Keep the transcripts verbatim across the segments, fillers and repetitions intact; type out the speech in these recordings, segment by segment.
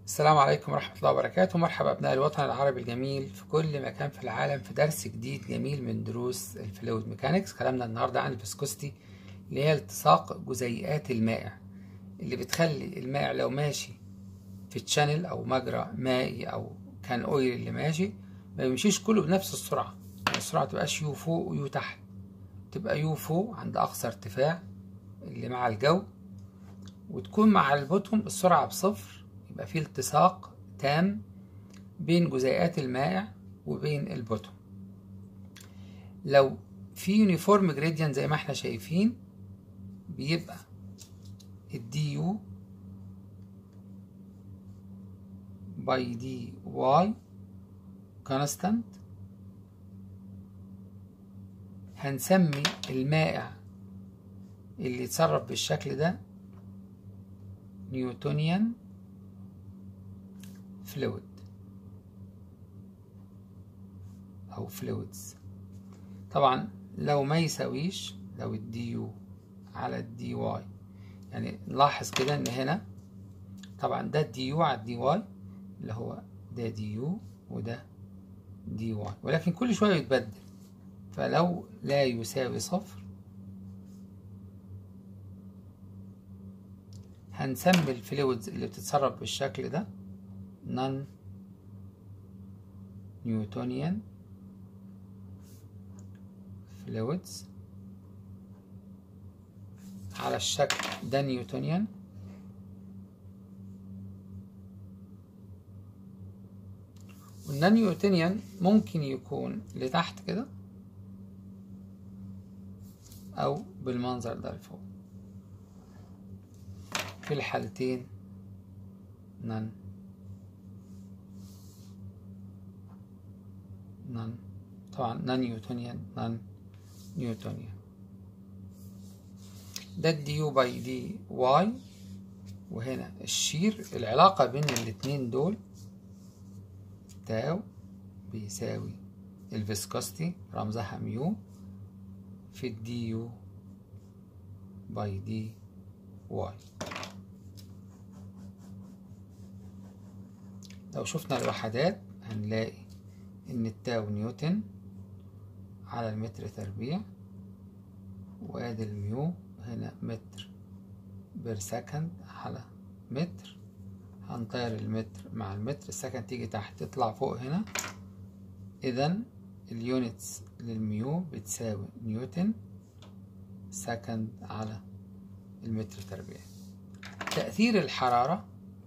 السلام عليكم ورحمة الله وبركاته. مرحبا أبناء الوطن العربي الجميل في كل مكان في العالم في درس جديد جميل من دروس الفلويد ميكانيكس. كلامنا النهاردة عن الفيسكوستي اللي هي التصاق جزيئات المائع اللي بتخلي المائع لو ماشي في تشانل أو مجرى مائي أو كان أويل اللي ماشي ما يمشيش كله بنفس السرعة. يعني السرعة متبقاش يو فوق ويو تحت، تبقى يو فوق عند أقصى ارتفاع اللي مع الجو، وتكون مع البوتوم السرعة بصفر. يبقى في التصاق تام بين جزيئات المائع وبين البوتوم. لو في يونيفورم جريدينت زي ما احنا شايفين بيبقى الدي يو باي دي واي كونستانت. هنسمي المائع اللي يتصرف بالشكل ده نيوتونيان فلويد أو فلويدز. طبعا لو ما يساويش، لو الدي يو على الدي واي، يعني نلاحظ كده ان هنا طبعا ده الدي يو على الدي واي اللي هو ده دي يو وده دي واي، ولكن كل شوية يتبدل. فلو لا يساوي صفر هنسمي الفلويدز اللي بتتصرف بالشكل ده نون نيوتونيان فلويدز. على الشكل ده نيوتونيان، والنون نيوتونيان ممكن يكون لتحت كده او بالمنظر ده لفوق. في الحالتين نون نون طبعا نون نيوتونيان نون نيوتونيان. ده الدي يو باي دي واي، وهنا الشير. العلاقة بين الاتنين دول تاو بيساوي الفيسكوستي رمزها ميو في الدي يو باي دي واي. لو شفنا الوحدات هنلاقي ان التاو نيوتن على المتر تربيع، وادي الميو هنا متر بير سكند على متر. هنطير المتر مع المتر، السكند تيجي تحت تطلع فوق هنا. اذا اليونتس للميو بتساوي نيوتن سكند على المتر تربيع. تأثير الحرارة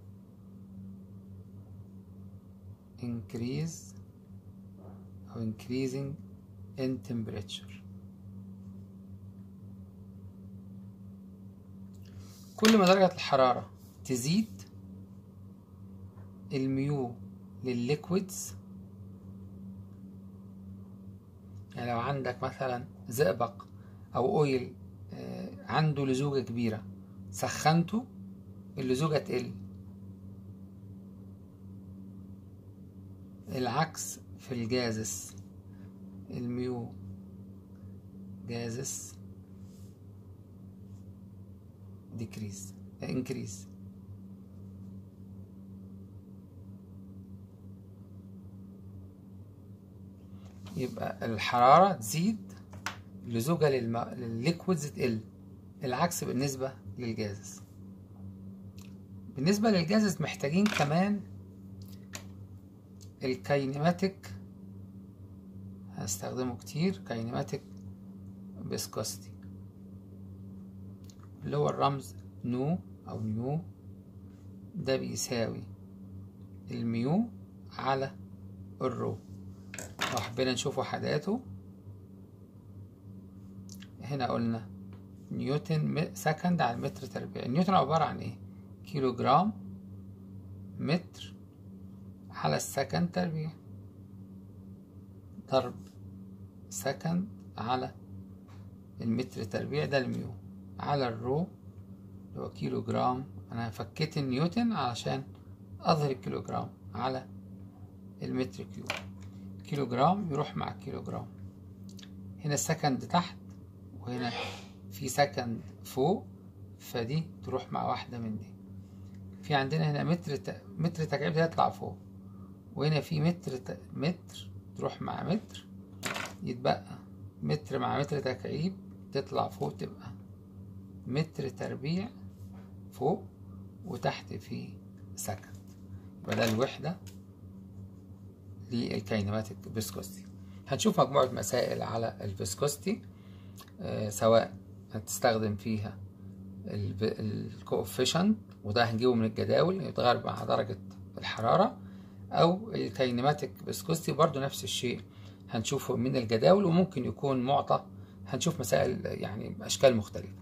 increase أو increasing in temperature. كل ما درجة الحرارة تزيد الميو للليكويدز، يعني لو عندك مثلا زئبق أو أويل عنده لزوجة كبيرة سخنته اللزوجة تقل. العكس في الجازس، الميو جازس ديكريز انكريز. يبقى الحرارة تزيد اللزوجة للماء للليكويدز تقل. العكس بالنسبة للجازس. بالنسبة للجازس محتاجين كمان الكاينماتيك، هستخدمه كتير، كاينماتيك فيسكوستي اللي هو الرمز نو أو نيو. ده بيساوي الميو على الرو. لو حبينا نشوف وحداته هنا قلنا نيوتن سكند على المتر تربيع. النيوتن عبارة عن ايه؟ كيلو جرام متر على السكند تربيع ضرب سكند على المتر تربيع. ده الميو على الرو اللي هو كيلو جرام. انا فكيت النيوتن علشان اظهر الكيلو جرام على المتر كيوب. كيلو جرام يروح مع كيلو جرام. هنا السكند تحت وهنا في سكند فوق، فدي تروح مع واحدة من دي. في عندنا هنا متر ت... متر تكعيب ده يطلع فوق، وهنا في متر ت... متر تروح مع متر، يتبقى متر مع متر تكعيب تطلع فوق، تبقى متر تربيع فوق، وتحت في سكند. يبقى ده الوحدة للكينماتيك فيسكوستي. هنشوف مجموعة مسائل على الفيسكوستي، آه سواء هتستخدم فيها الكوفيشنت، وده هنجيبه من الجداول يتغير مع درجة الحرارة، أو الكينماتيك فيسكوستي برضو نفس الشيء هنشوفه من الجداول، وممكن يكون معطى. هنشوف مسائل يعني أشكال مختلفة.